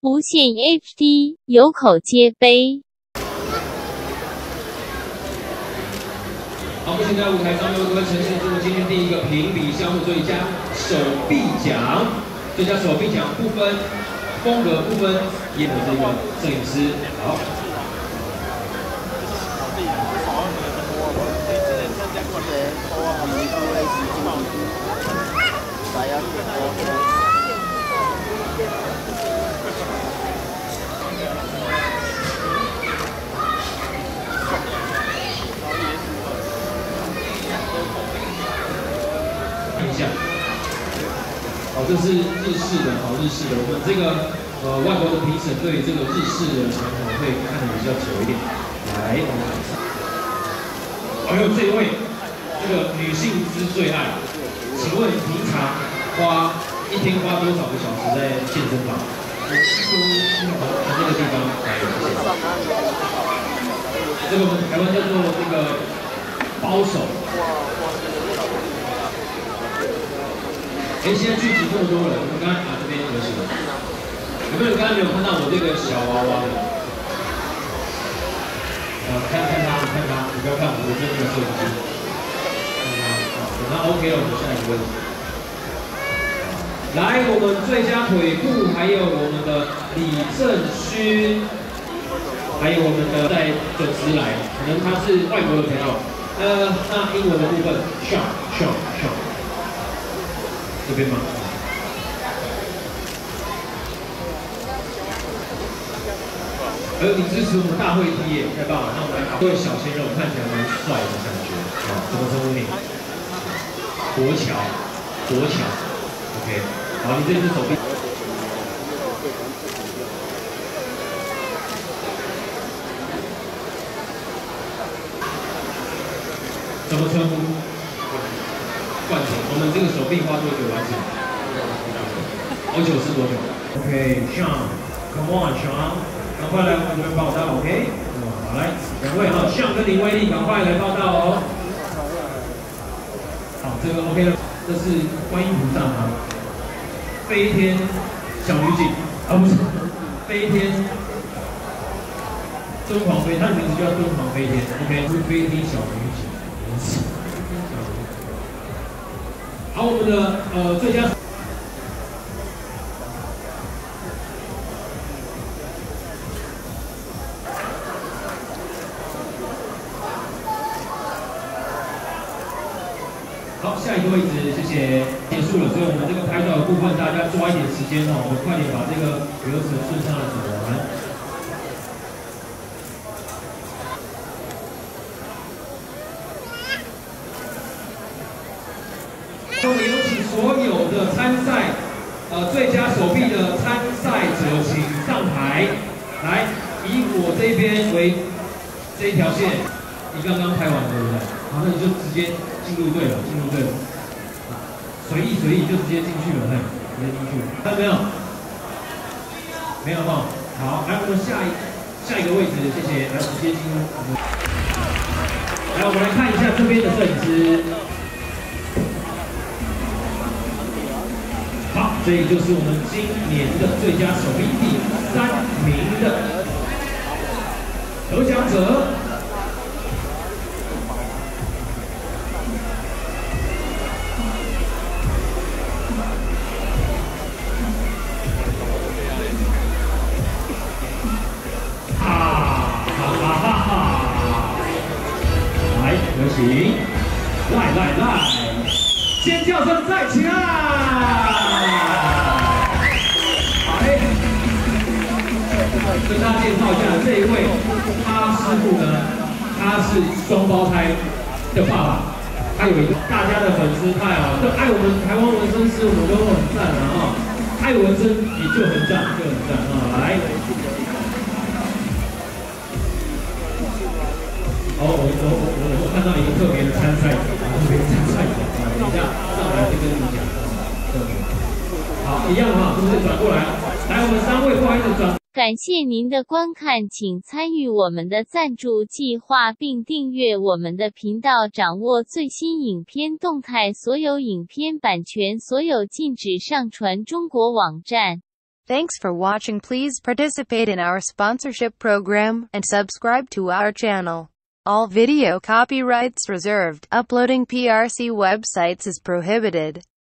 无线 HD， 有口皆碑。 好，目前在舞台上为各位呈现出今天第一个评比项目最佳手臂奖。最佳手臂奖不分风格，不分演的这个摄影师。好。 看一下，好，这是日式的，好日式的。我们这个外国的评审对这个日式的传统会看得比较久一点。来，我们看。还有这位，这个女性之最爱，请问平常一天花多少个小时在健身房？这个地方来，这个我们台湾叫做这个包手。 哎，现在聚集这么多人，我们刚刚这边有什么？有没有刚刚没有看到我这个小娃娃的？看他，你不要看我，我这边的摄影机。好，那 OK 了，我们下一个问题。来，我们最佳腿部，还有我们的李正勋，还有我们的在准时来，可能他是外国的朋友。那英文的部分 ，Sean。 这边吗？还有你支持我们大会踢耶，太棒了！那我们来各位小鲜肉，看起来蛮帅的感觉。好，怎么称呼你？国桥 ，OK。好，你这只手臂。怎么称呼？ 完成，我们这个手臂花多久完成？好久是多久 ？OK，Sean，Come on，Sean， 赶快来我们这边报道 ，OK？ 好，来，两位哈，Sean 跟林威利，赶快来报道哦。好，这个 OK 了，这是观音菩萨吗？飞天小女警啊，不是，飞天敦煌飞，它的名字叫敦煌飞天 ，OK， 是飞天小女警。 好，我们的最佳。好，下一个位置，谢谢，结束了。所以我们这个拍照的部分，大家抓一点时间哦，我们快点把这个流程顺畅的走完。 我们有请所有的参赛，最佳手臂的参赛者请上台。来，以我这边为这一条线，你刚刚拍完对不对？好，那你就直接进入队了，随意就直接进去了，直接进去了，看到没有？没有哈。好，来我们下一个位置，谢谢，来直接进入。来，我们来看一下这边的摄影师。 好，这就是我们今年的最佳手臂第3名的得奖者。来，有请，来，尖叫声再起来！ 跟大家介绍一下，这一位他师傅呢，他是双胞胎的爸爸，他有一个大家的粉丝太好，就爱我们台湾纹身师，我们都很赞了啊，爱纹身也就很赞啊，来，好，我看到一个特别的参赛者，等一下上来就跟你讲，好，一样哈，是不是转过来？来，我们3位，不好意思转。 感谢您的观看，请参与我们的赞助计划并订阅我们的频道，掌握最新影片动态。所有影片版权所有，禁止上传中国网站。 Thanks for watching. Please participate in our sponsorship program, and subscribe to our channel. All video copyrights reserved. Uploading PRC websites is prohibited.